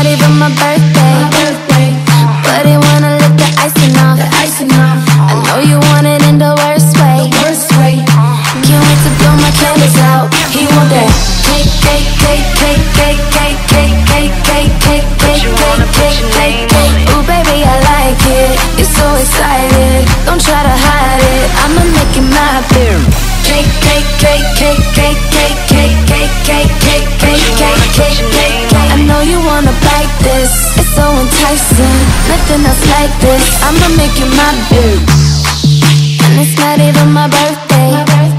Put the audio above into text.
even my birthday, but he wanna lick the icing off. I know you want it in the worst way. Can't wait to blow my candles out. He want that cake, cake, cake, cake, cake, cake, cake, cake, cake, cake, cake, cake, cake, cake. Ooh, baby, I like it. You're so excited. Don't try to hide it. I'ma make it my beer. Cake, cake, cake, cake, cake, cake, cake, cake, cake, cake, cake, cake, cake, cake. I know you wanna bite this. It's so enticing. Nothing else like this. I'ma make it my beer. And it's not even my birthday.